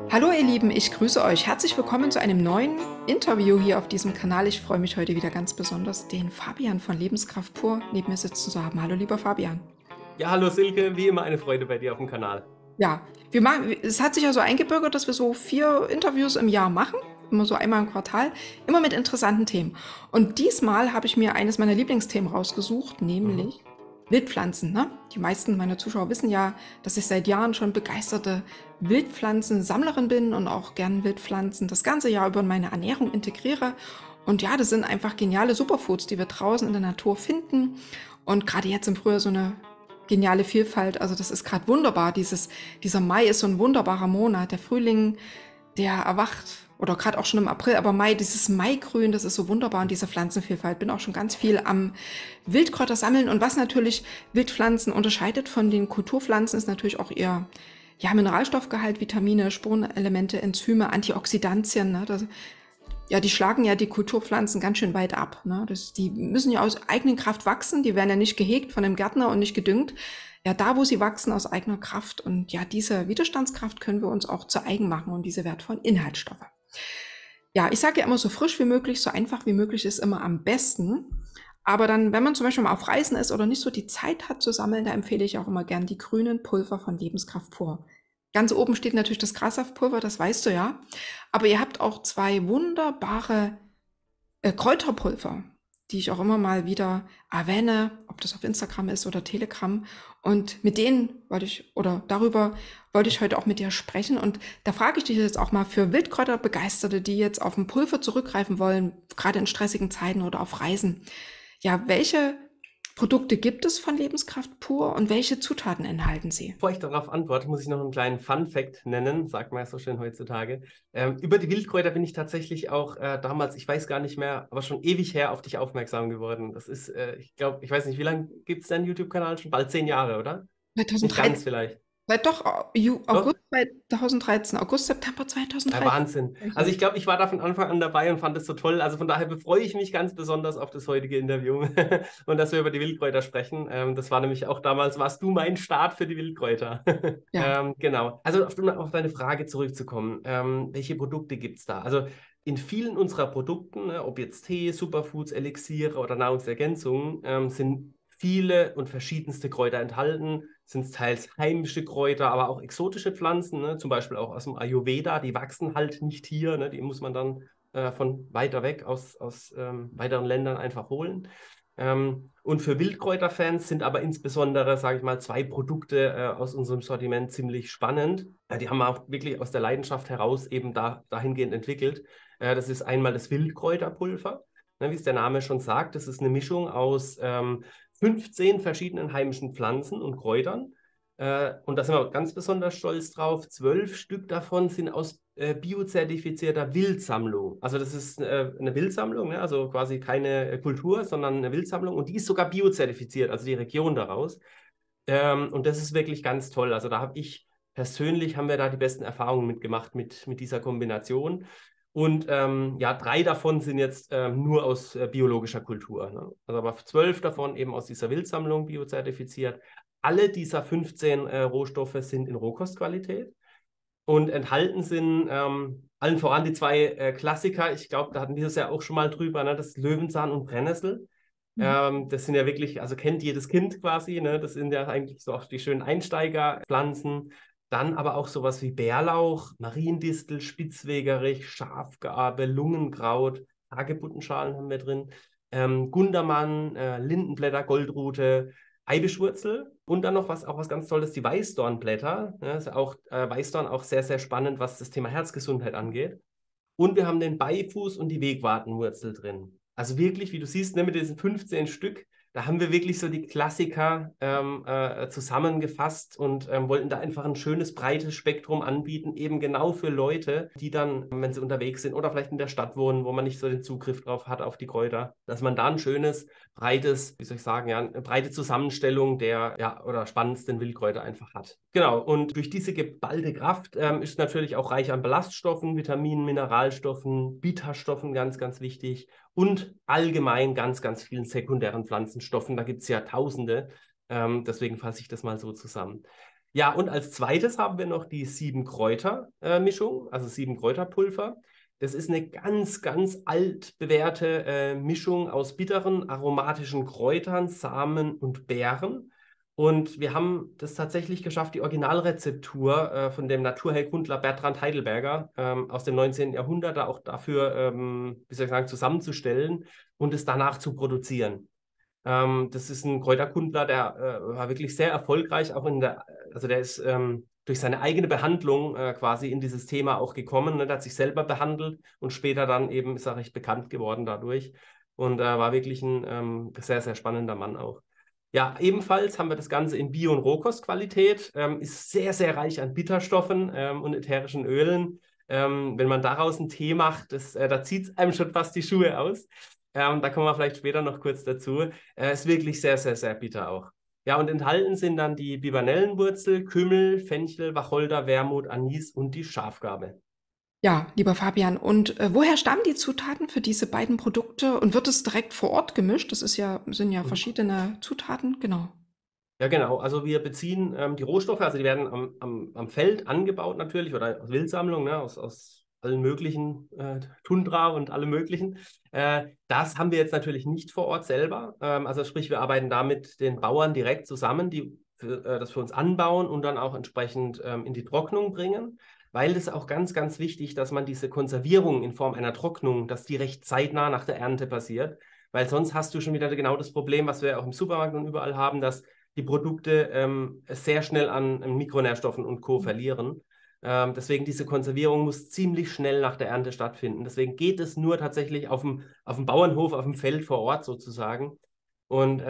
Hallo ihr Lieben, ich grüße euch. Herzlich willkommen zu einem neuen Interview hier auf diesem Kanal. Ich freue mich heute wieder ganz besonders, den Fabian von Lebenskraft pur neben mir sitzen zu haben. Hallo lieber Fabian. Ja, hallo Silke, wie immer eine Freude bei dir auf dem Kanal. Ja, es hat sich ja so eingebürgert, dass wir so 4 Interviews im Jahr machen, immer so einmal im Quartal, immer mit interessanten Themen. Und diesmal habe ich mir eines meiner Lieblingsthemen rausgesucht, Mhm. nämlich Wildpflanzen. Ne? Die meisten meiner Zuschauer wissen ja, dass ich seit Jahren schon begeisterte Wildpflanzensammlerin bin und auch gern Wildpflanzen das ganze Jahr über in meine Ernährung integriere. Und ja, das sind einfach geniale Superfoods, die wir draußen in der Natur finden. Und gerade jetzt im Frühjahr so eine geniale Vielfalt. Also das ist gerade wunderbar. Dieser Mai ist so ein wunderbarer Monat. Der Frühling, der erwacht, oder gerade auch schon im April, aber Mai, dieses Maigrün, das ist so wunderbar und diese Pflanzenvielfalt. Bin auch schon ganz viel am Wildkräuter sammeln. Und was natürlich Wildpflanzen unterscheidet von den Kulturpflanzen, ist natürlich auch ihr Mineralstoffgehalt, Vitamine, Spurenelemente, Enzyme, Antioxidantien. Ne? Ja, die schlagen ja die Kulturpflanzen ganz schön weit ab. Ne? Die müssen ja aus eigener Kraft wachsen, die werden ja nicht gehegt von einem Gärtner und nicht gedüngt. Ja, da, wo sie wachsen, aus eigener Kraft. Und ja, diese Widerstandskraft können wir uns auch zu eigen machen und diese wertvollen Inhaltsstoffe. Ja, ich sage ja immer, so frisch wie möglich, so einfach wie möglich ist immer am besten. Aber dann, wenn man zum Beispiel mal auf Reisen ist oder nicht so die Zeit hat zu sammeln, da empfehle ich auch immer gern die grünen Pulver von Lebenskraft pur. Ganz oben steht natürlich das Grassaftpulver, das weißt du ja. Aber ihr habt auch 2 wunderbare Kräuterpulver, die ich auch immer mal wieder erwähne, ob das auf Instagram ist oder Telegram. Und mit denen darüber wollte ich heute auch mit dir sprechen. Und da frage ich dich jetzt auch mal für Wildkräuterbegeisterte, die jetzt auf ein Pulver zurückgreifen wollen, gerade in stressigen Zeiten oder auf Reisen. Ja, welche Produkte gibt es von Lebenskraft pur und welche Zutaten enthalten sie? Bevor ich darauf antworte, muss ich noch einen kleinen Fun-Fact nennen, sagt man ja so schön heutzutage. Über die Wildkräuter bin ich tatsächlich auch damals, ich weiß gar nicht mehr, aber schon ewig her auf dich aufmerksam geworden. Das ist, ich glaube, ich weiß nicht, wie lange gibt es deinen YouTube-Kanal? Schon bald 10 Jahre, oder? Nicht 2013, ganz vielleicht. seit doch Doch? August 2013, August, September Ja, 2013. Wahnsinn. Also ich glaube, ich war da von Anfang an dabei und fand es so toll. Also von daher befreue ich mich ganz besonders auf das heutige Interview und dass wir über die Wildkräuter sprechen. Das war nämlich auch damals, warst du mein Start für die Wildkräuter. Ja. Genau. Also auf deine Frage zurückzukommen. Welche Produkte gibt es da? Also in vielen unserer Produkten, ne, ob jetzt Tee, Superfoods, Elixiere oder Nahrungsergänzungen, sind viele und verschiedenste Kräuter enthalten, sind teils heimische Kräuter, aber auch exotische Pflanzen, ne? Zum Beispiel auch aus dem Ayurveda, die wachsen halt nicht hier, ne? Die muss man dann von weiter weg aus weiteren Ländern einfach holen. Und für Wildkräuterfans sind aber insbesondere, sage ich mal, 2 Produkte aus unserem Sortiment ziemlich spannend. Die haben wir auch wirklich aus der Leidenschaft heraus eben dahingehend entwickelt. Das ist einmal das Wildkräuterpulver. Ne, wie es der Name schon sagt, das ist eine Mischung aus 15 verschiedenen heimischen Pflanzen und Kräutern. Und da sind wir ganz besonders stolz drauf. 12 Stück davon sind aus biozertifizierter Wildsammlung. Also das ist eine Wildsammlung, ne? Also quasi keine Kultur, sondern eine Wildsammlung. Und die ist sogar biozertifiziert, also die Region daraus. Und das ist wirklich ganz toll. Also da habe ich persönlich, haben wir da die besten Erfahrungen mitgemacht mit dieser Kombination. Und ja, 3 davon sind jetzt nur aus biologischer Kultur. Ne? Also aber 12 davon eben aus dieser Wildsammlung biozertifiziert. Alle dieser 15 Rohstoffe sind in Rohkostqualität und enthalten sind allen voran die 2 Klassiker. Ich glaube, da hatten wir es ja auch schon mal drüber, ne? Das Löwenzahn und Brennnessel. Mhm. Das sind ja wirklich, also kennt jedes Kind quasi, ne? Das sind ja eigentlich so auch die schönen Einsteigerpflanzen. Dann aber auch sowas wie Bärlauch, Mariendistel, Spitzwegerich, Schafgarbe, Lungenkraut, Hagebuttenschalen haben wir drin, Gundermann, Lindenblätter, Goldrute, Eibischwurzel und dann noch auch was ganz Tolles, die Weißdornblätter. Ja, ist auch Weißdorn auch sehr, sehr spannend, was das Thema Herzgesundheit angeht. Und wir haben den Beifuß und die Wegwartenwurzel drin. Also wirklich, wie du siehst, ne, mit diesen 15 Stück, da haben wir wirklich so die Klassiker zusammengefasst und wollten da einfach ein schönes, breites Spektrum anbieten, eben genau für Leute, die dann, wenn sie unterwegs sind oder vielleicht in der Stadt wohnen, wo man nicht so den Zugriff drauf hat auf die Kräuter, dass man da ein schönes, breites, wie soll ich sagen, ja, eine breite Zusammenstellung der ja, oder spannendsten Wildkräuter einfach hat. Genau, und durch diese geballte Kraft ist natürlich auch reich an Ballaststoffen, Vitaminen, Mineralstoffen, Bitterstoffen, ganz, ganz wichtig und allgemein ganz, ganz vielen sekundären Pflanzenstoffen. Da gibt es ja Tausende. Deswegen fasse ich das mal so zusammen. Ja, und als zweites haben wir noch die 7-Kräuter-Mischung, also 7-Kräuter-Pulver. Das ist eine ganz, ganz altbewährte Mischung aus bitteren, aromatischen Kräutern, Samen und Beeren. Und wir haben das tatsächlich geschafft, die Originalrezeptur von dem Naturheilkundler Bertrand Heidelberger aus dem 19. Jahrhundert da auch dafür, wie soll ich sagen, zusammenzustellen und es danach zu produzieren. Das ist ein Kräuterkundler, der war wirklich sehr erfolgreich, auch also der ist durch seine eigene Behandlung quasi in dieses Thema auch gekommen. Ne? Der hat sich selber behandelt und später dann eben ist er recht bekannt geworden dadurch und war wirklich ein sehr, sehr spannender Mann auch. Ja, ebenfalls haben wir das Ganze in Bio- und Rohkostqualität, ist sehr, sehr reich an Bitterstoffen und ätherischen Ölen. Wenn man daraus einen Tee macht, da zieht es einem schon fast die Schuhe aus. Da kommen wir vielleicht später noch kurz dazu. Ist wirklich sehr, sehr, sehr bitter auch. Ja, und enthalten sind dann die Bibernellenwurzel, Kümmel, Fenchel, Wacholder, Wermut, Anis und die Schafgarbe. Ja, lieber Fabian, und woher stammen die Zutaten für diese beiden Produkte und wird es direkt vor Ort gemischt? Sind ja Mhm. verschiedene Zutaten, genau. Ja, genau. Also wir beziehen die Rohstoffe, also die werden am Feld angebaut natürlich oder aus Wildsammlung, ne, aus allen möglichen Tundra und allem möglichen. Das haben wir jetzt natürlich nicht vor Ort selber. Also sprich, wir arbeiten da mit den Bauern direkt zusammen, die das für uns anbauen und dann auch entsprechend in die Trocknung bringen. Weil es auch ganz, ganz wichtig, dass man diese Konservierung in Form einer Trocknung, dass die recht zeitnah nach der Ernte passiert. Weil sonst hast du schon wieder genau das Problem, was wir auch im Supermarkt und überall haben, dass die Produkte sehr schnell an Mikronährstoffen und Co. verlieren. Deswegen diese Konservierung muss ziemlich schnell nach der Ernte stattfinden. Deswegen geht es nur tatsächlich auf dem Bauernhof, auf dem Feld vor Ort sozusagen. Und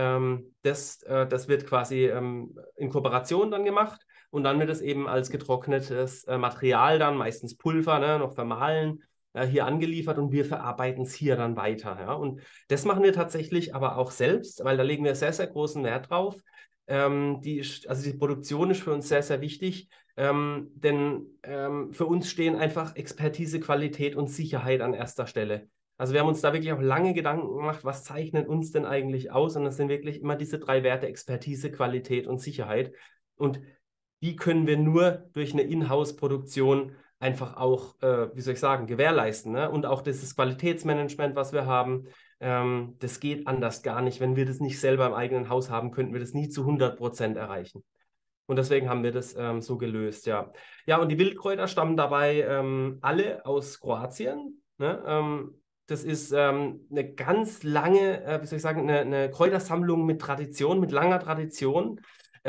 das wird quasi in Kooperation dann gemacht. Und dann wird es eben als getrocknetes Material dann, meistens Pulver, ne, noch vermahlen, hier angeliefert und wir verarbeiten es hier dann weiter. Ja? Und das machen wir tatsächlich aber auch selbst, weil da legen wir sehr, sehr großen Wert drauf. Also die Produktion ist für uns sehr, sehr wichtig, denn für uns stehen einfach Expertise, Qualität und Sicherheit an erster Stelle. Also wir haben uns da wirklich auch lange Gedanken gemacht, was zeichnet uns denn eigentlich aus? Und das sind wirklich immer diese drei Werte, Expertise, Qualität und Sicherheit. Und die können wir nur durch eine Inhouse-Produktion einfach auch, wie soll ich sagen, gewährleisten. Ne? Und auch dieses Qualitätsmanagement, was wir haben, das geht anders gar nicht. Wenn wir das nicht selber im eigenen Haus haben, könnten wir das nie zu 100% erreichen. Und deswegen haben wir das so gelöst, ja. Ja, und die Wildkräuter stammen dabei alle aus Kroatien. Ne? Das ist eine ganz lange, wie soll ich sagen, eine Kräutersammlung mit Tradition, mit langer Tradition.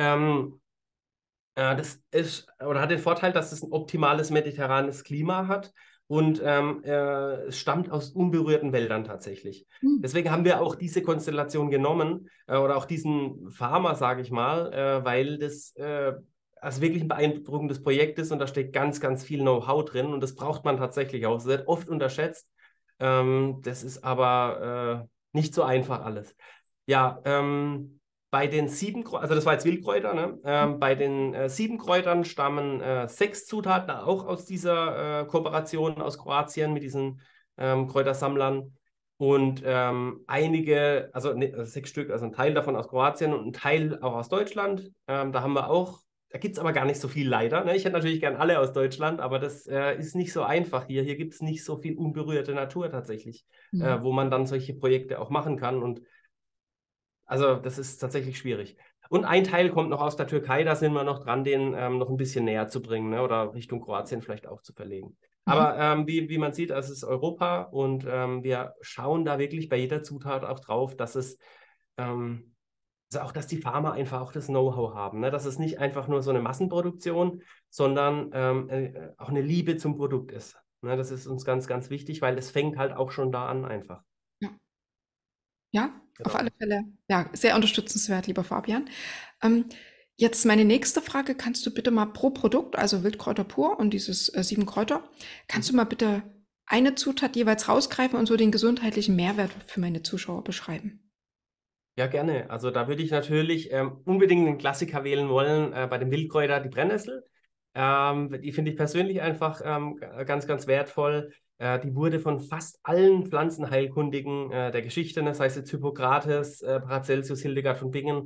Das ist oder hat den Vorteil, dass es ein optimales mediterranes Klima hat und es stammt aus unberührten Wäldern tatsächlich. Hm. Deswegen haben wir auch diese Konstellation genommen oder auch diesen Farmer, sage ich mal, weil das also wirklich ein beeindruckendes Projekt ist und da steckt ganz, ganz viel Know-how drin und das braucht man tatsächlich auch. Das wird oft unterschätzt. Das ist aber nicht so einfach alles. Ja, bei den also das war jetzt Wildkräuter, ne? Bei den 7 Kräutern stammen 6 Zutaten auch aus dieser Kooperation aus Kroatien mit diesen Kräutersammlern und einige, also 6 Stück, also ein Teil davon aus Kroatien und ein Teil auch aus Deutschland. Da haben wir auch, da gibt es aber gar nicht so viel leider. Ne? Ich hätte natürlich gern alle aus Deutschland, aber das ist nicht so einfach hier. Hier gibt es nicht so viel unberührte Natur tatsächlich, Hm. wo man dann solche Projekte auch machen kann und also das ist tatsächlich schwierig. Und ein Teil kommt noch aus der Türkei, da sind wir noch dran, den noch ein bisschen näher zu bringen, ne? Oder Richtung Kroatien vielleicht auch zu verlegen. Mhm. Aber wie man sieht, es ist Europa und wir schauen da wirklich bei jeder Zutat auch drauf, ähm, also auch, dass die Farmer einfach auch das Know-how haben, ne? Dass es nicht einfach nur so eine Massenproduktion, sondern auch eine Liebe zum Produkt ist. Ne? Das ist uns ganz, ganz wichtig, weil es fängt halt auch schon da an einfach. Ja. Ja, auf alle Genau. Fälle. Ja, sehr unterstützenswert, lieber Fabian. Ähm, Jetzt meine nächste Frage. Kannst du bitte mal pro Produkt, also Wildkräuter pur und dieses 7 Kräuter, kannst du Mhm. mal bitte eine Zutat jeweils rausgreifen und so den gesundheitlichen Mehrwert für meine Zuschauer beschreiben? Ja, gerne. Also da würde ich natürlich unbedingt einen Klassiker wählen wollen, bei dem Wildkräuter die Brennnessel. Die finde ich persönlich einfach ganz, ganz wertvoll. Die wurde von fast allen Pflanzenheilkundigen der Geschichte, ne, sei es jetzt Hippokrates, Paracelsus, Hildegard von Bingen,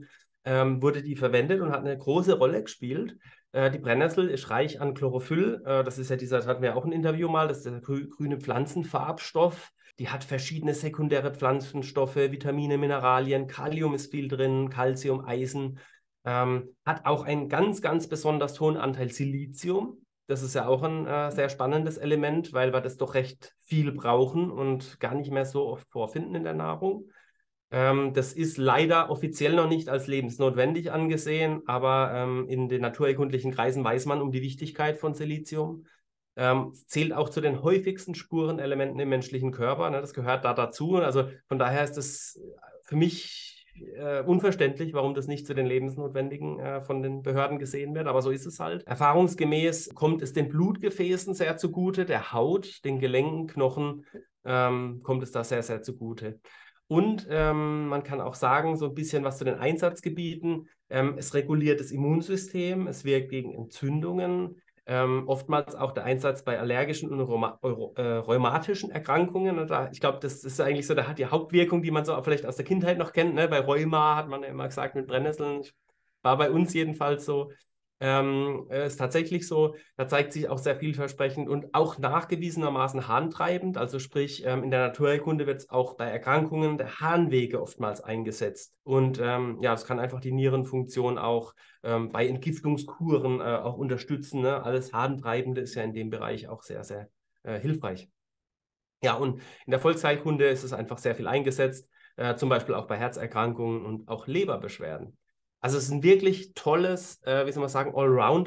wurde die verwendet und hat eine große Rolle gespielt. Die Brennnessel ist reich an Chlorophyll. Das ist ja das hatten wir auch ein Interview mal, das ist der grüne Pflanzenfarbstoff. Die hat verschiedene sekundäre Pflanzenstoffe, Vitamine, Mineralien, Kalium ist viel drin, Calcium, Eisen. Hat auch einen ganz, ganz besonders hohen Anteil Silizium. Das ist ja auch ein sehr spannendes Element, weil wir das doch recht viel brauchen und gar nicht mehr so oft vorfinden in der Nahrung. Das ist leider offiziell noch nicht als lebensnotwendig angesehen, aber in den naturerkundlichen Kreisen weiß man um die Wichtigkeit von Silizium. Es zählt auch zu den häufigsten Spurenelementen im menschlichen Körper. Ne? Das gehört da dazu. Also von daher ist es für mich unverständlich, warum das nicht zu den lebensnotwendigen von den Behörden gesehen wird. Aber so ist es halt. Erfahrungsgemäß kommt es den Blutgefäßen sehr zugute, der Haut, den Gelenken, Knochen kommt es da sehr, sehr zugute. Und man kann auch sagen, so ein bisschen was zu den Einsatzgebieten. Es reguliert das Immunsystem, es wirkt gegen Entzündungen, oftmals auch der Einsatz bei allergischen und rheumatischen Erkrankungen. Und ich glaube, das ist eigentlich so die Hauptwirkung, die man so vielleicht aus der Kindheit noch kennt. Ne? Bei Rheuma hat man ja immer gesagt, mit Brennnesseln, war bei uns jedenfalls so. Ist tatsächlich so, da zeigt sich auch sehr vielversprechend und auch nachgewiesenermaßen harntreibend. Also sprich, in der Naturheilkunde wird es auch bei Erkrankungen der Harnwege oftmals eingesetzt. Und ja, es kann einfach die Nierenfunktion auch bei Entgiftungskuren auch unterstützen. Ne? Alles Harntreibende ist ja in dem Bereich auch sehr, sehr hilfreich. Ja, und in der Volksheilkunde ist es einfach sehr viel eingesetzt, zum Beispiel auch bei Herzerkrankungen und auch Leberbeschwerden. Also es ist ein wirklich tolles, wie soll man sagen,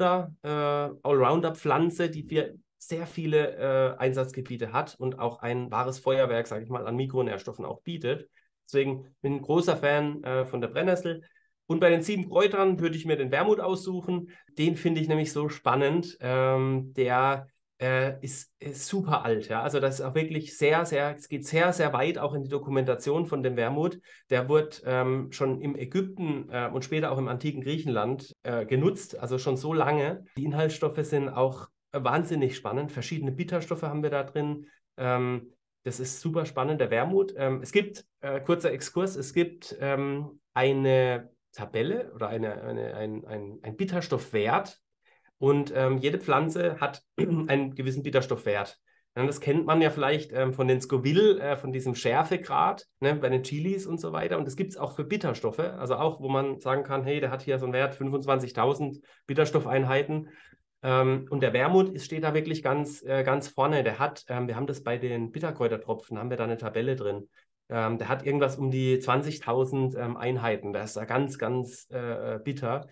Allrounder-Pflanze, die sehr viele Einsatzgebiete hat und auch ein wahres Feuerwerk, sage ich mal, an Mikronährstoffen auch bietet. Deswegen bin ich ein großer Fan von der Brennnessel. Und bei den 7 Kräutern würde ich mir den Wermut aussuchen. Den finde ich nämlich so spannend. Der ist super alt. Ja? Also das ist auch wirklich es geht sehr, sehr weit auch in die Dokumentation von dem Wermut. Der wurde schon im Ägypten und später auch im antiken Griechenland genutzt, also schon so lange. Die Inhaltsstoffe sind auch wahnsinnig spannend. Verschiedene Bitterstoffe haben wir da drin. Das ist super spannend, der Wermut. Es gibt, kurzer Exkurs, es gibt eine Tabelle oder ein Bitterstoffwert. Und jede Pflanze hat einen gewissen Bitterstoffwert. Ja, das kennt man ja vielleicht von den Scoville, von diesem Schärfegrad, ne, bei den Chilis und so weiter. Und das gibt es auch für Bitterstoffe, also auch, wo man sagen kann, hey, der hat hier so einen Wert 25.000 Bitterstoffeinheiten. Und der Wermut steht da wirklich ganz vorne. Wir haben das bei den Bitterkräutertropfen, haben wir da eine Tabelle drin. Der hat irgendwas um die 20.000 Einheiten. Das ist da ganz bitter.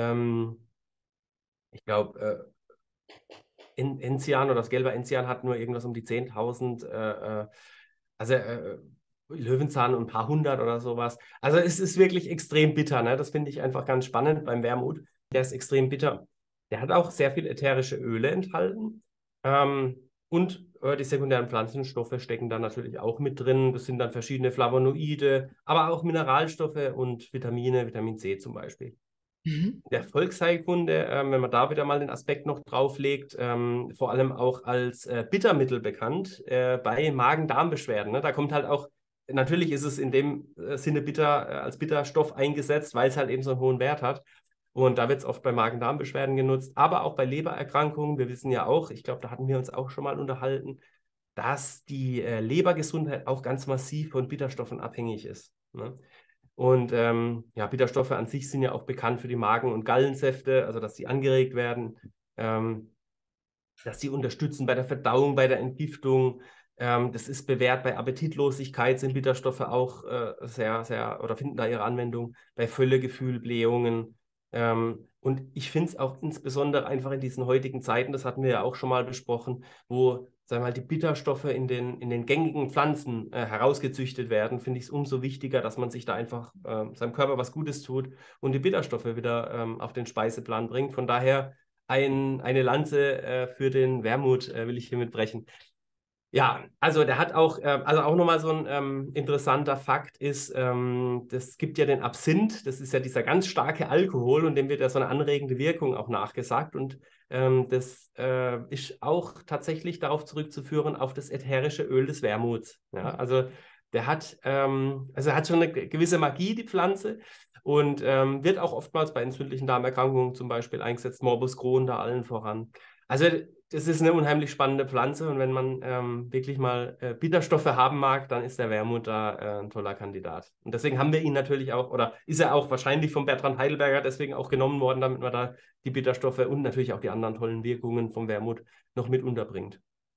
Ich glaube, Enzian oder das gelbe Enzian hat nur irgendwas um die 10.000, also Löwenzahn und ein paar hundert oder sowas. Also es ist wirklich extrem bitter, ne? Das finde ich einfach ganz spannend beim Wermut. Der ist extrem bitter. Der hat auch sehr viel ätherische Öle enthalten. Und die sekundären Pflanzenstoffe stecken da natürlich auch mit drin. Das sind dann verschiedene Flavonoide, aber auch Mineralstoffe und Vitamine, Vitamin C zum Beispiel. Mhm. Der Volksheilkunde, wenn man da wieder mal den Aspekt noch drauflegt, vor allem auch als Bittermittel bekannt bei Magen-Darm-Beschwerden. Ne? Da kommt halt auch, natürlich ist es in dem Sinne als Bitterstoff eingesetzt, weil es halt eben so einen hohen Wert hat. Und da wird es oft bei Magen-Darm-Beschwerden genutzt, aber auch bei Lebererkrankungen. Wir wissen ja auch, ich glaube, da hatten wir uns auch schon mal unterhalten, dass die Lebergesundheit auch ganz massiv von Bitterstoffen abhängig ist. Ne? Und ja, Bitterstoffe an sich sind ja auch bekannt für die Magen- und Gallensäfte, also dass sie angeregt werden, dass sie unterstützen bei der Verdauung, bei der Entgiftung. Das ist bewährt bei Appetitlosigkeit, sind Bitterstoffe auch sehr oder finden da ihre Anwendung, bei Völlegefühl, Blähungen. Und ich finde es auch insbesondere einfach in diesen heutigen Zeiten, das hatten wir ja auch schon mal besprochen, wo sagen wir mal, die Bitterstoffe in den gängigen Pflanzen herausgezüchtet werden, finde ich es umso wichtiger, dass man sich da einfach seinem Körper was Gutes tut und die Bitterstoffe wieder auf den Speiseplan bringt. Von daher eine Lanze für den Wermut will ich hiermit brechen. Ja, also der hat auch, also auch nochmal so ein interessanter Fakt ist, das gibt ja den Absinth, das ist ja dieser ganz starke Alkohol und dem wird ja so eine anregende Wirkung auch nachgesagt und das ist auch tatsächlich darauf zurückzuführen, auf das ätherische Öl des Wermuts. Ja, also der hat, also er hat schon eine gewisse Magie, die Pflanze. und wird auch oftmals bei entzündlichen Darmerkrankungen zum Beispiel eingesetzt, Morbus Crohn da allen voran. Also das ist eine unheimlich spannende Pflanze und wenn man wirklich mal Bitterstoffe haben mag, dann ist der Wermut da ein toller Kandidat. Und deswegen haben wir ihn natürlich auch, oder ist er auch wahrscheinlich von Bertrand Heidelberger deswegen auch genommen worden, damit man da die Bitterstoffe und natürlich auch die anderen tollen Wirkungen vom Wermut noch mit unterbringt.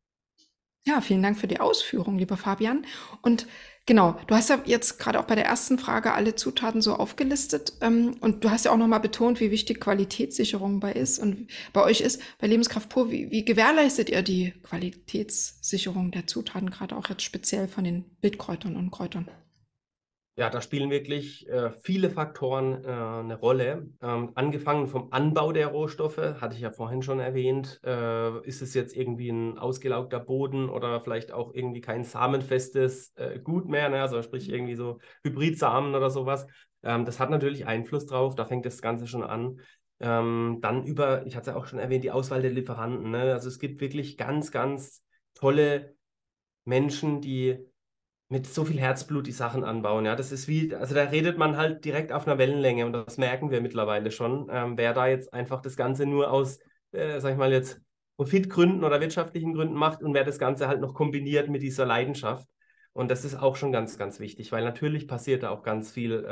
Ja, vielen Dank für die Ausführung, lieber Fabian. Und genau, du hast ja jetzt gerade auch bei der ersten Frage alle Zutaten so aufgelistet. Und du hast ja auch nochmal betont, wie wichtig Qualitätssicherung bei euch ist. Bei Lebenskraft pur, wie gewährleistet ihr die Qualitätssicherung der Zutaten, gerade auch jetzt speziell von den Wildkräutern und Kräutern? Ja, da spielen wirklich viele Faktoren eine Rolle. Angefangen vom Anbau der Rohstoffe, hatte ich ja vorhin schon erwähnt. Ist es jetzt irgendwie ein ausgelaugter Boden oder vielleicht auch irgendwie kein samenfestes Gut mehr, ne? Also sprich irgendwie so Hybridsamen oder sowas. Das hat natürlich Einfluss drauf, da fängt das Ganze schon an. Dann ich hatte es ja auch schon erwähnt, die Auswahl der Lieferanten, ne? Also es gibt wirklich ganz, ganz tolle Menschen, die mit so viel Herzblut die Sachen anbauen. Ja, das ist also da redet man halt direkt auf einer Wellenlänge und das merken wir mittlerweile schon. Wer da jetzt einfach das Ganze nur aus, sag ich mal jetzt, Profitgründen oder wirtschaftlichen Gründen macht und wer das Ganze halt noch kombiniert mit dieser Leidenschaft. Und das ist auch schon ganz, ganz wichtig, weil natürlich passiert da auch ganz viel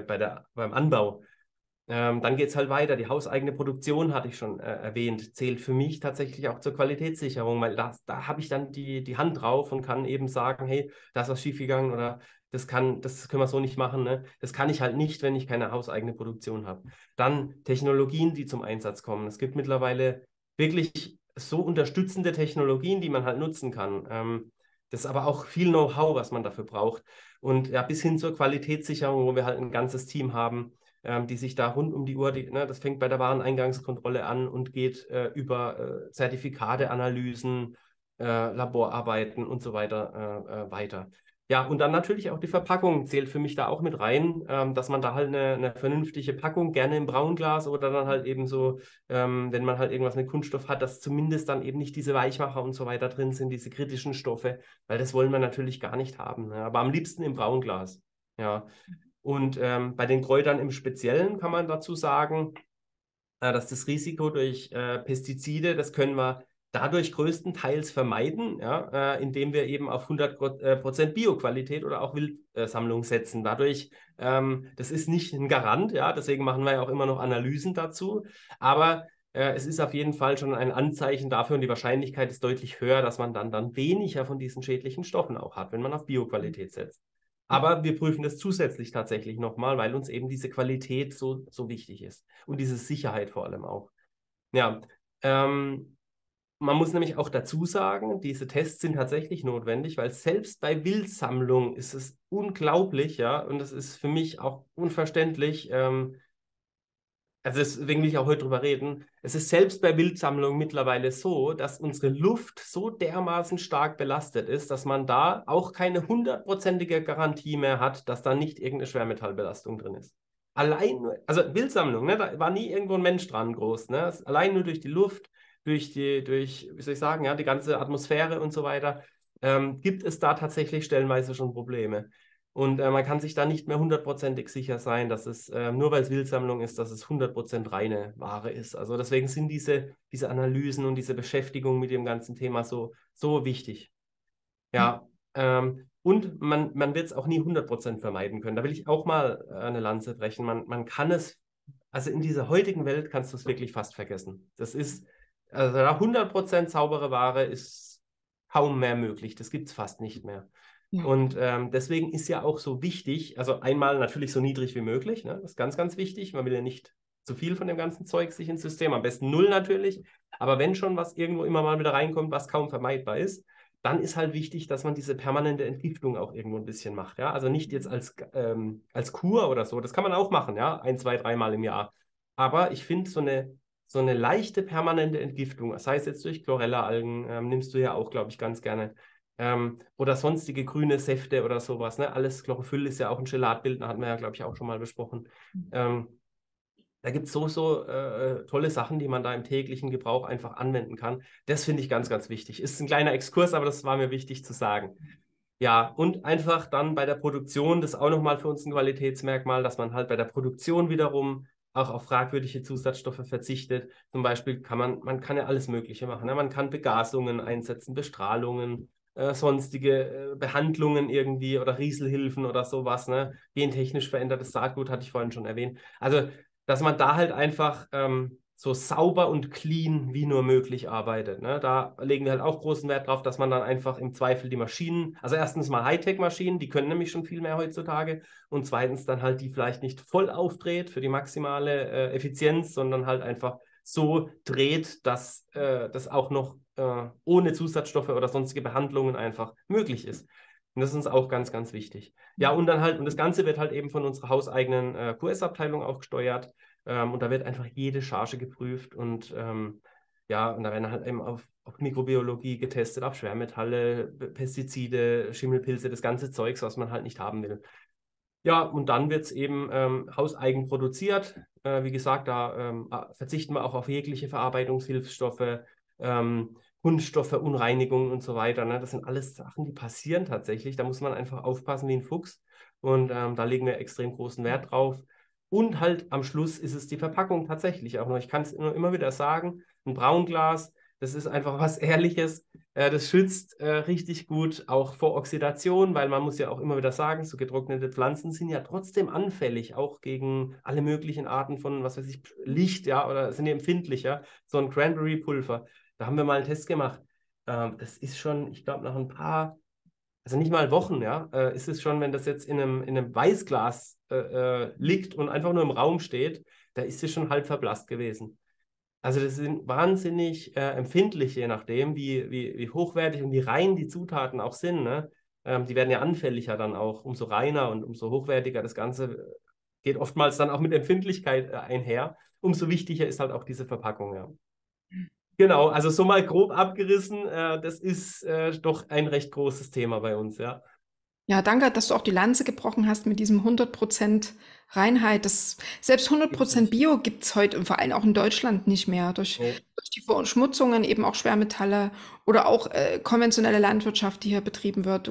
beim Anbau. Dann geht es halt weiter. Die hauseigene Produktion, hatte ich schon erwähnt, zählt für mich tatsächlich auch zur Qualitätssicherung, weil da habe ich dann die Hand drauf und kann eben sagen, hey, da ist was schiefgegangen oder das können wir so nicht machen. Ne? Das kann ich halt nicht, wenn ich keine hauseigene Produktion habe. Dann Technologien, die zum Einsatz kommen. Es gibt mittlerweile wirklich so unterstützende Technologien, die man halt nutzen kann. Das ist aber auch viel Know-how, was man dafür braucht. Und ja, bis hin zur Qualitätssicherung, wo wir halt ein ganzes Team haben, die sich da rund um die Uhr, das fängt bei der Wareneingangskontrolle an und geht über Zertifikateanalysen, Laborarbeiten und so weiter weiter. Ja, und dann natürlich auch die Verpackung zählt für mich da auch mit rein, dass man da halt eine vernünftige Packung, gerne im Braunglas oder dann halt eben so, wenn man halt irgendwas mit Kunststoff hat, dass zumindest dann eben nicht diese Weichmacher und so weiter drin sind, diese kritischen Stoffe, weil das wollen wir natürlich gar nicht haben. Ne? Aber am liebsten im Braunglas. Ja. Und bei den Kräutern im Speziellen kann man dazu sagen, dass das Risiko durch Pestizide, das können wir dadurch größtenteils vermeiden, ja, indem wir eben auf 100% Bioqualität oder auch Wildsammlung setzen. Dadurch, das ist nicht ein Garant, ja, deswegen machen wir ja auch immer noch Analysen dazu, aber es ist auf jeden Fall schon ein Anzeichen dafür und die Wahrscheinlichkeit ist deutlich höher, dass man dann weniger von diesen schädlichen Stoffen auch hat, wenn man auf Bioqualität setzt. Aber wir prüfen das zusätzlich tatsächlich nochmal, weil uns eben diese Qualität so wichtig ist und diese Sicherheit vor allem auch. Ja, man muss nämlich auch dazu sagen, diese Tests sind tatsächlich notwendig, weil selbst bei Wildsammlung ist es unglaublich, ja, und es ist für mich auch unverständlich, also deswegen will ich auch heute drüber reden. Es ist selbst bei Wildsammlungen mittlerweile so, dass unsere Luft so dermaßen stark belastet ist, dass man da auch keine 100%ige Garantie mehr hat, dass da nicht irgendeine Schwermetallbelastung drin ist. Allein, also Wildsammlung, ne, da war nie irgendwo ein Mensch dran groß. Ne? Allein nur durch die Luft, wie soll ich sagen, ja, die ganze Atmosphäre und so weiter, gibt es da tatsächlich stellenweise schon Probleme. Und man kann sich da nicht mehr 100%ig sicher sein, dass es, nur weil es Wildsammlung ist, dass es 100% reine Ware ist. Also deswegen sind diese Analysen und diese Beschäftigung mit dem ganzen Thema so wichtig. Ja, und man wird es auch nie 100% vermeiden können. Da will ich auch mal eine Lanze brechen. Man kann es, also in dieser heutigen Welt kannst du es wirklich fast vergessen. Also 100% saubere Ware ist kaum mehr möglich. Das gibt es fast nicht mehr. Ja. Und deswegen ist ja auch so wichtig, also einmal natürlich so niedrig wie möglich, ne? Das ist ganz, ganz wichtig. Man will ja nicht zu viel von dem ganzen Zeug sich ins System, am besten null natürlich. Aber wenn schon was irgendwo immer mal wieder reinkommt, was kaum vermeidbar ist, dann ist halt wichtig, dass man diese permanente Entgiftung auch irgendwo ein bisschen macht. Ja? Also nicht jetzt als Kur oder so, das kann man auch machen, ja, 1, 2, 3 Mal im Jahr. Aber ich finde so eine leichte permanente Entgiftung, das heißt jetzt durch Chlorella-Algen, nimmst du ja auch, glaube ich, ganz gerne. Oder sonstige grüne Säfte oder sowas. Ne? Alles Chlorophyll ist ja auch ein Gelatbildner, hatten wir ja, glaube ich, auch schon mal besprochen. Da gibt es so tolle Sachen, die man da im täglichen Gebrauch einfach anwenden kann. Das finde ich ganz, ganz wichtig. Ist ein kleiner Exkurs, aber das war mir wichtig zu sagen. Ja, und einfach dann bei der Produktion, das ist auch nochmal für uns ein Qualitätsmerkmal, dass man halt bei der Produktion wiederum auch auf fragwürdige Zusatzstoffe verzichtet. Zum Beispiel man kann ja alles Mögliche machen. Ne? Man kann Begasungen einsetzen, Bestrahlungen, sonstige Behandlungen irgendwie oder Rieselhilfen oder sowas. Ne? Gentechnisch verändertes Saatgut hatte ich vorhin schon erwähnt. Also, dass man da halt einfach so sauber und clean wie nur möglich arbeitet. Ne? Da legen wir halt auch großen Wert drauf, dass man dann einfach im Zweifel die Maschinen, also erstens mal Hightech-Maschinen, die können nämlich schon viel mehr heutzutage, und zweitens dann halt die vielleicht nicht voll aufdreht für die maximale Effizienz, sondern halt einfach so dreht, dass das auch noch ohne Zusatzstoffe oder sonstige Behandlungen einfach möglich ist. Und das ist uns auch ganz, ganz wichtig. Ja, und dann halt, und das Ganze wird halt eben von unserer hauseigenen QS-Abteilung auch gesteuert. Und da wird einfach jede Charge geprüft und ja, und da werden halt eben auf Mikrobiologie getestet, auf Schwermetalle, Pestizide, Schimmelpilze, das ganze Zeugs, was man halt nicht haben will. Ja, und dann wird es eben hauseigen produziert. Wie gesagt, da verzichten wir auch auf jegliche Verarbeitungshilfsstoffe, Kunststoffe, Unreinigungen und so weiter. Ne? Das sind alles Sachen, die passieren tatsächlich. Da muss man einfach aufpassen wie ein Fuchs. Und da legen wir extrem großen Wert drauf. Und halt am Schluss ist es die Verpackung tatsächlich auch noch. Ich kann es immer wieder sagen, ein Braunglas, das ist einfach was Ehrliches. Das schützt richtig gut auch vor Oxidation, weil man muss ja auch immer wieder sagen, so getrocknete Pflanzen sind ja trotzdem anfällig, auch gegen alle möglichen Arten von, was weiß ich, Licht, ja, oder sind ja empfindlicher. So ein Cranberry-Pulver, da haben wir mal einen Test gemacht. Das ist schon, ich glaube, nach ein paar, also nicht mal Wochen, ja, ist es schon, wenn das jetzt in einem Weißglas liegt und einfach nur im Raum steht, da ist es schon halb verblasst gewesen. Also das sind wahnsinnig empfindlich, je nachdem, wie hochwertig und wie rein die Zutaten auch sind. Ne? Die werden ja anfälliger dann auch, umso reiner und umso hochwertiger das Ganze geht oftmals dann auch mit Empfindlichkeit einher. Umso wichtiger ist halt auch diese Verpackung. Ja. Genau, also so mal grob abgerissen, das ist doch ein recht großes Thema bei uns, ja. Ja, danke, dass du auch die Lanze gebrochen hast mit diesem 100% Reinheit. Selbst 100% Bio gibt es heute, vor allem auch in Deutschland, nicht mehr. Durch die Verschmutzungen, eben auch Schwermetalle oder auch konventionelle Landwirtschaft, die hier betrieben wird.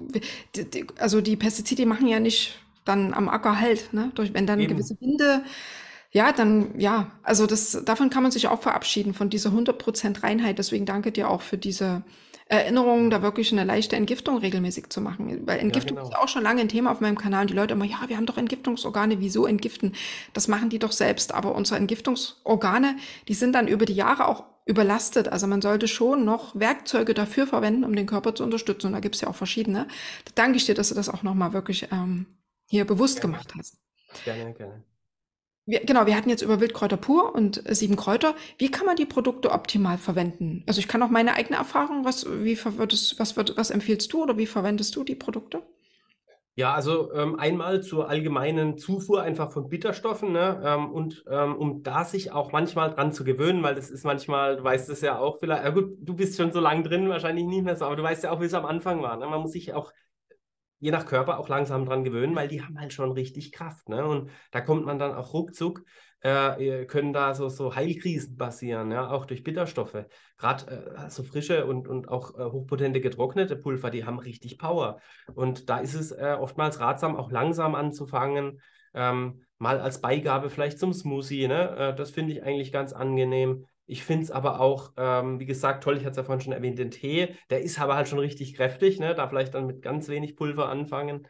Also die Pestizide die machen ja nicht dann am Acker halt, ne? Wenn dann gewisse Winde, ja, dann, ja, also davon kann man sich auch verabschieden, von dieser 100% Reinheit. Deswegen danke dir auch für diese Erinnerungen, da wirklich eine leichte Entgiftung regelmäßig zu machen. Weil Entgiftung ist auch schon lange ein Thema auf meinem Kanal und die Leute immer, ja, wir haben doch Entgiftungsorgane, wieso entgiften? Das machen die doch selbst, aber unsere Entgiftungsorgane, die sind dann über die Jahre auch überlastet. Also man sollte schon noch Werkzeuge dafür verwenden, um den Körper zu unterstützen. Und da gibt es ja auch verschiedene. Da danke ich dir, dass du das auch nochmal wirklich hier bewusst gemacht hast. Gerne, gerne. Genau, wir hatten jetzt über Wildkräuter pur und 7 Kräuter. Wie kann man die Produkte optimal verwenden? Also ich kann auch meine eigene Erfahrung, was empfiehlst du oder wie verwendest du die Produkte? Ja, also einmal zur allgemeinen Zufuhr einfach von Bitterstoffen, ne? Und um da sich auch manchmal dran zu gewöhnen, weil das ist manchmal, du weißt es ja auch vielleicht, ja gut, du bist schon so lang drin, wahrscheinlich nicht mehr so, aber du weißt ja auch, wie es am Anfang war. Ne? Man muss sich auch je nach Körper auch langsam dran gewöhnen, weil die haben halt schon richtig Kraft. Ne? Und da kommt man dann auch ruckzuck, können da so Heilkrisen passieren, ja? Auch durch Bitterstoffe. Gerade so frische und auch hochpotente getrocknete Pulver, die haben richtig Power. Und da ist es oftmals ratsam, auch langsam anzufangen, mal als Beigabe vielleicht zum Smoothie. Ne? Das finde ich eigentlich ganz angenehm. Ich finde es aber auch, wie gesagt, toll, ich hatte es ja vorhin schon erwähnt, den Tee, der ist aber halt schon richtig kräftig, ne? Da vielleicht dann mit ganz wenig Pulver anfangen.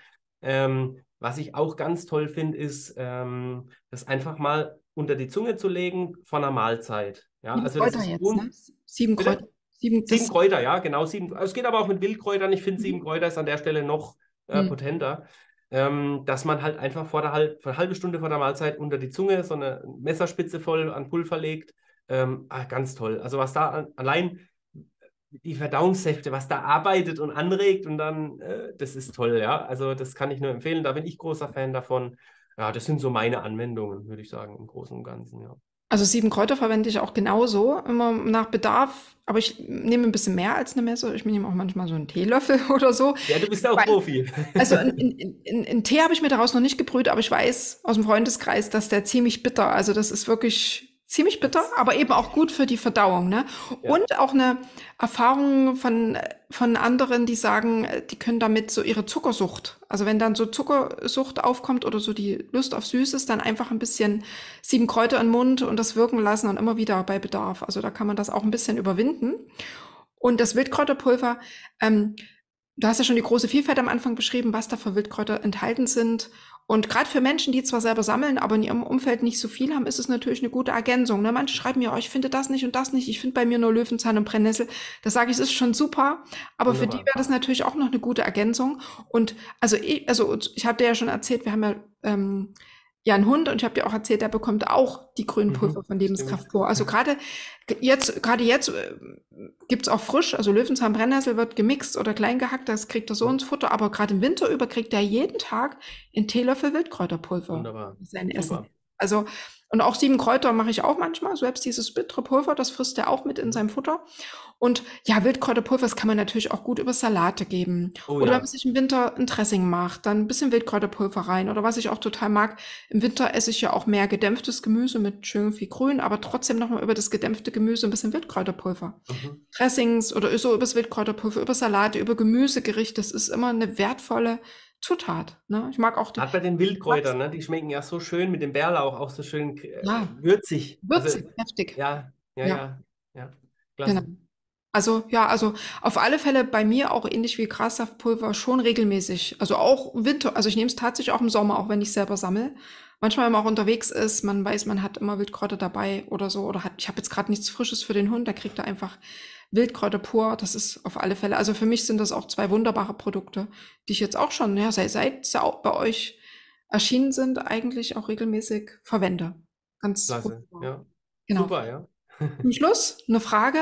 Was ich auch ganz toll finde, ist, das einfach mal unter die Zunge zu legen von einer Mahlzeit. Ja, 7 also das Kräuter ist jetzt, ne? 7 Bitte? Kräuter. 7 Kräuter, ja, genau. Es geht aber auch mit Wildkräutern. Ich finde, 7 Kräuter ist an der Stelle noch potenter. Dass man halt einfach für eine halbe Stunde vor der Mahlzeit unter die Zunge so eine Messerspitze voll an Pulver legt. Ganz toll. Also was da allein die Verdauungssäfte, was da arbeitet und anregt und dann, das ist toll, ja. Also das kann ich nur empfehlen. Da bin ich großer Fan davon. Ja, das sind so meine Anwendungen, würde ich sagen, im Großen und Ganzen, ja. Also 7 Kräuter verwende ich auch genauso, immer nach Bedarf. Aber ich nehme ein bisschen mehr als eine Messe. Ich nehme auch manchmal so einen Teelöffel oder so. Ja, du bist ja auch Profi. Also in Tee habe ich mir daraus noch nicht gebrüht, aber ich weiß aus dem Freundeskreis, dass der ziemlich bitter, also das ist wirklich ziemlich bitter, Das, aber eben auch gut für die Verdauung, ne? ja. Und auch eine Erfahrung von anderen, die sagen, die können damit so ihre Zuckersucht, also wenn dann so Zuckersucht aufkommt oder so die Lust auf Süßes, dann einfach ein bisschen 7 Kräuter in den Mund und das wirken lassen und immer wieder bei Bedarf. Also da kann man das auch ein bisschen überwinden. Und das Wildkräuterpulver, ähm, du hast ja schon die große Vielfalt am Anfang beschrieben, was da für Wildkräuter enthalten sind. Und gerade für Menschen, die zwar selber sammeln, aber in ihrem Umfeld nicht so viel haben, ist es natürlich eine gute Ergänzung. Ne? Manche schreiben mir, oh, ich finde das nicht und das nicht, ich finde bei mir nur Löwenzahn und Brennnessel. Da sage ich, es ist schon super, aber für die Wunderbar. wäre das natürlich auch noch eine gute Ergänzung. Und ich habe dir ja schon erzählt, wir haben ja einen Hund und ich habe dir auch erzählt, der bekommt auch die grünen Pulver von Stimmt. Lebenskraft pur. Also gerade jetzt gibt's auch frisch, also Löwenzahn, Brennnessel wird gemixt oder klein gehackt, das kriegt er so ins Futter, aber gerade im Winter über kriegt er jeden Tag einen Teelöffel Wildkräuterpulver Wunderbar. in sein Essen. Super. Also, und auch 7 Kräuter mache ich auch manchmal, selbst dieses bittere Pulver, das frisst er auch mit in Mhm. seinem Futter. Und ja, Wildkräuterpulver, das kann man natürlich auch gut über Salate geben. Oh Oder wenn man ja. sich im Winter ein Dressing macht, dann ein bisschen Wildkräuterpulver rein. Oder was ich auch total mag, im Winter esse ich ja auch mehr gedämpftes Gemüse mit schön viel Grün, aber trotzdem nochmal über das gedämpfte Gemüse ein bisschen Wildkräuterpulver. Mhm. Dressings oder so übers Wildkräuterpulver, über Salate, über Gemüsegericht, das ist immer eine wertvolle Zutat. Ne? Ich mag auch die Gerade bei den Wildkräutern, ne? Die schmecken ja so schön mit dem Bärlauch, auch so schön ja, würzig. Also würzig, heftig. ja, ja, Ja, ja, ja. genau. Klasse. Also ja, also auf alle Fälle bei mir auch ähnlich wie Grassaftpulver schon regelmäßig. Also auch im Winter, also ich nehme es tatsächlich auch im Sommer, auch wenn ich selber sammle. Manchmal, wenn man auch unterwegs ist, man weiß, man hat immer Wildkräuter dabei oder so, oder ich habe jetzt gerade nichts Frisches für den Hund, da kriegt er einfach Wildkräuter pur. Das ist auf alle Fälle. Also für mich sind das auch zwei wunderbare Produkte, die ich jetzt auch schon, ja, seit sie auch bei euch erschienen sind, eigentlich auch regelmäßig verwende. Ganz Klasse. wunderbar. Ja. Genau. Super, ja. Zum Schluss eine Frage,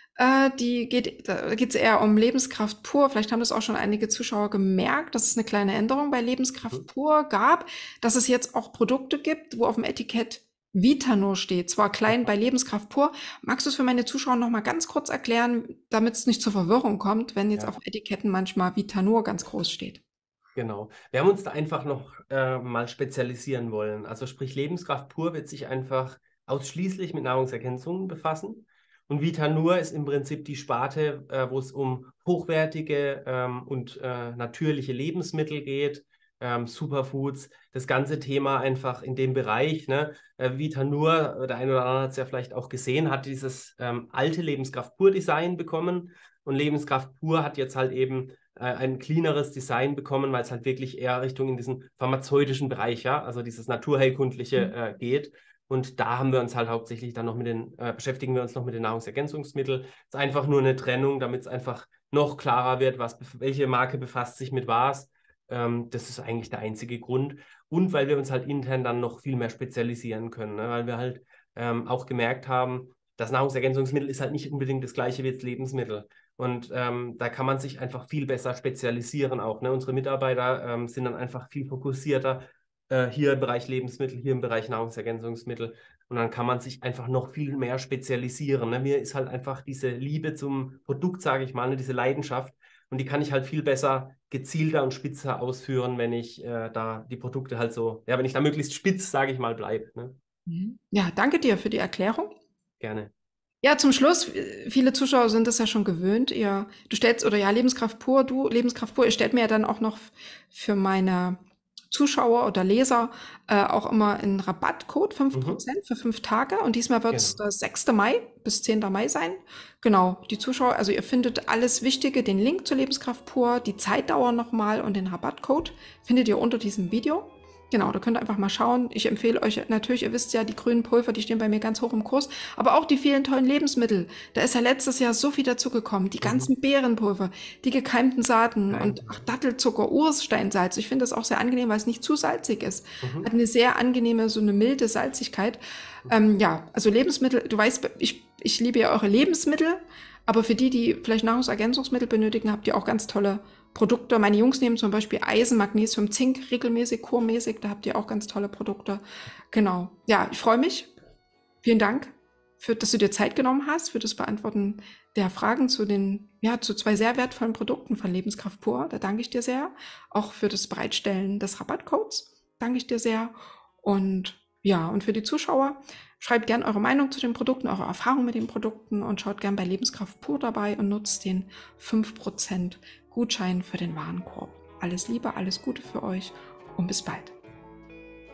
da geht es eher um Lebenskraft pur. Vielleicht haben das auch schon einige Zuschauer gemerkt, dass es eine kleine Änderung bei Lebenskraft Mhm. pur gab, dass es jetzt auch Produkte gibt, wo auf dem Etikett Vitanur steht, zwar klein bei Lebenskraft pur. Magst du es für meine Zuschauer noch mal ganz kurz erklären, damit es nicht zur Verwirrung kommt, wenn jetzt Ja. auf Etiketten manchmal Vitanur ganz groß steht? Genau. Wir haben uns da einfach noch mal spezialisieren wollen. Also sprich, Lebenskraft pur wird sich einfach ausschließlich mit Nahrungsergänzungen befassen. Und Vitanur ist im Prinzip die Sparte, wo es um hochwertige und natürliche Lebensmittel geht, Superfoods, das ganze Thema einfach in dem Bereich. Ne? Vitanur, der eine oder andere hat es ja vielleicht auch gesehen, hat dieses alte Lebenskraft pur Design bekommen. Und Lebenskraft pur hat jetzt halt eben ein cleaneres Design bekommen, weil es halt wirklich eher Richtung in diesen pharmazeutischen Bereich, ja, also dieses naturheilkundliche geht. Und da haben wir uns halt hauptsächlich dann noch beschäftigen wir uns noch mit den Nahrungsergänzungsmitteln. Es ist einfach nur eine Trennung, damit es einfach noch klarer wird, welche Marke befasst sich mit was. Das ist eigentlich der einzige Grund. Und weil wir uns halt intern dann noch viel mehr spezialisieren können, ne? Weil wir halt auch gemerkt haben, das Nahrungsergänzungsmittel ist halt nicht unbedingt das gleiche wie jetzt Lebensmittel. Und da kann man sich einfach viel besser spezialisieren auch. Ne? Unsere Mitarbeiter sind dann einfach viel fokussierter hier im Bereich Lebensmittel, hier im Bereich Nahrungsergänzungsmittel. Und dann kann man sich einfach noch viel mehr spezialisieren. Ne? Mir ist halt einfach diese Liebe zum Produkt, sage ich mal, ne? Diese Leidenschaft. Und die kann ich halt viel besser, gezielter und spitzer ausführen, wenn ich da die Produkte halt so, ja, wenn ich da möglichst spitz, sage ich mal, bleibe. Ne? Mhm. Ja, danke dir für die Erklärung. Gerne. Ja, zum Schluss, viele Zuschauer sind das ja schon gewöhnt. Du stellst, oder ja, Lebenskraft pur, ihr stellt mir ja dann auch noch für meine Zuschauer oder Leser auch immer einen Rabattcode, Mhm. 5% für 5 Tage. Und diesmal wird es Genau. der 6. Mai bis 10. Mai sein. Genau, die Zuschauer, also ihr findet alles Wichtige, den Link zur Lebenskraft pur, die Zeitdauer nochmal und den Rabattcode findet ihr unter diesem Video. Genau, da könnt ihr einfach mal schauen. Ich empfehle euch natürlich, ihr wisst ja, die grünen Pulver, die stehen bei mir ganz hoch im Kurs, aber auch die vielen tollen Lebensmittel. Da ist ja letztes Jahr so viel dazugekommen. Die Mhm. ganzen Beerenpulver, die gekeimten Saaten Nein, und ach, genau. Dattelzucker, Ursteinsalz. Ich finde das auch sehr angenehm, weil es nicht zu salzig ist. Hat Mhm. eine sehr angenehme, so eine milde Salzigkeit. Ja, also Lebensmittel, du weißt, ich liebe ja eure Lebensmittel, aber für die, die vielleicht Nahrungsergänzungsmittel benötigen, habt ihr auch ganz tolle Produkte. Meine Jungs nehmen zum Beispiel Eisen, Magnesium, Zink regelmäßig, kurmäßig. Da habt ihr auch ganz tolle Produkte. Genau. Ja, ich freue mich. Vielen Dank, dass du dir Zeit genommen hast für das Beantworten der Fragen zu zwei sehr wertvollen Produkten von Lebenskraft pur. Da danke ich dir sehr. Auch für das Bereitstellen des Rabattcodes danke ich dir sehr. Und Ja, und für die Zuschauer, schreibt gern eure Meinung zu den Produkten, eure Erfahrung mit den Produkten und schaut gern bei Lebenskraft pur dabei und nutzt den 5% Gutschein für den Warenkorb. Alles Liebe, alles Gute für euch und bis bald.